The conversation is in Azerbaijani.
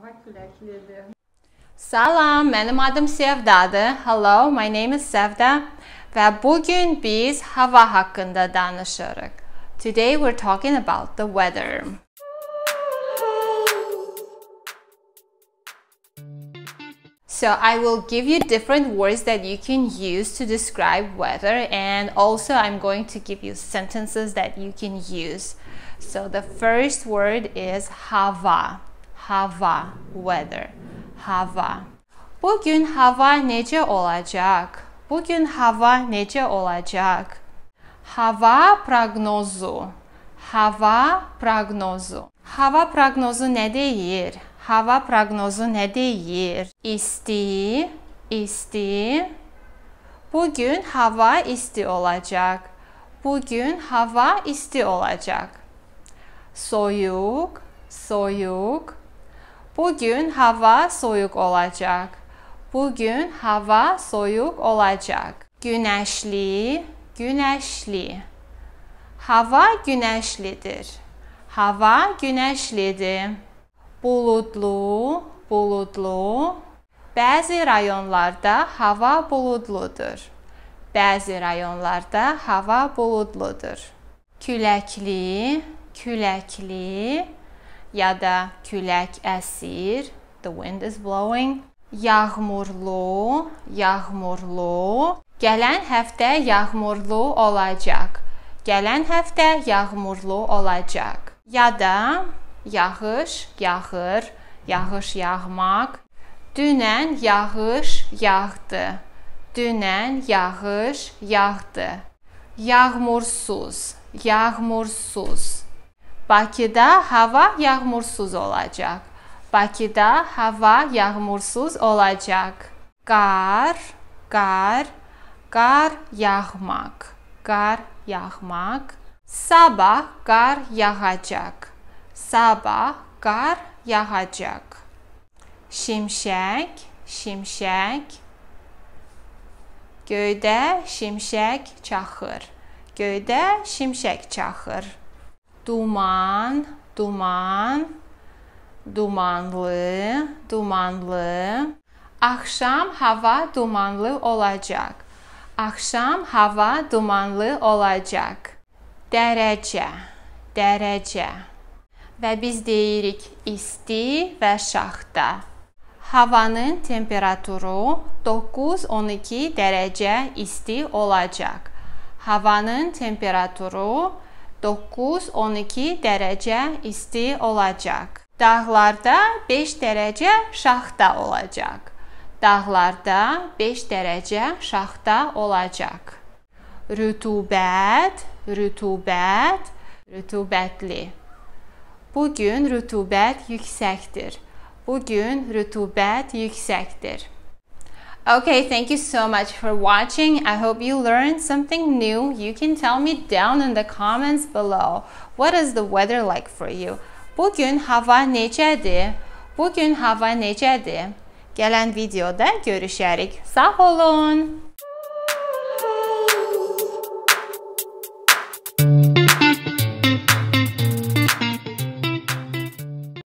Hava küləklidir. Salam, mənim adım Sevdadır. Hello, my name is Sevda. Və bugün biz hava haqqında danışırıq. Today we're talking about the weather. So I will give you different words that you can use to describe weather, and also I'm going to give you sentences that you can use. So the first word is hava. Hava, weather. Hava. Bugün hava necə olacaq? Bugün hava necə olacaq? Hava proqnozu. Hava proqnozu. Hava proqnozu nə deyir? Hava proqnozu nə deyir? İsti, isti. Bugün hava isti olacaq. Bugün hava isti olacaq. Soyuq, soyuq. Bugün hava soyuq olacaq. Bugün hava soyuq olacaq. Günəşli, günəşli. Hava günəşlidir. Hava günəşlidir. Buludlu, buludlu. Bəzi rayonlarda hava buludludur. Bəzi rayonlarda hava buludludur. Küləkli, küləkli. Ya da külək əsir. The wind is blowing. Yağmurlu, yağmurlu. Gələn həftə yağmurlu olacaq. Gələn həftə yağmurlu olacaq. Ya da yağış yağır, yağış yağmaq. Dünən yağış yağdı. Dünən yağış yağdı. Yağmursuz, yağmursuz. Bakıda hava yağmursuz olacaq. Bakıda hava yağmursuz olacaq. Qar, qar, qar yağmaq. Qar yağmaq. Sabah qar yağacaq. Sabah qar yağacaq. Şimşək, şimşək. Göydə şimşək çaxır. Göydə şimşək çaxır. Duman, duman. Dumanlı, dumanlı. Axşam hava dumanlı olacaq. Axşam hava dumanlı olacaq. Dərəcə, dərəcə. Və biz deyirik isti və şaxta. Havanın temperaturu 9-12 dərəcə isti olacaq. Havanın temperaturu 9-12 dərəcə isti olacaq. Dağlarda 5 dərəcə şaxta olacaq. Dağlarda 5 dərəcə şaxta olacaq. Rütubət, rütubət, rütubətli. Bugün rütubət yüksəkdir. Bugün rütubət yüksəkdir. Okay, thank you so much for watching. I hope you learned something new. You can tell me down in the comments below. What is the weather like for you? Bugün hava necədir? Bugün hava necədir? Gələn videoda görüşərik. Sağ olun.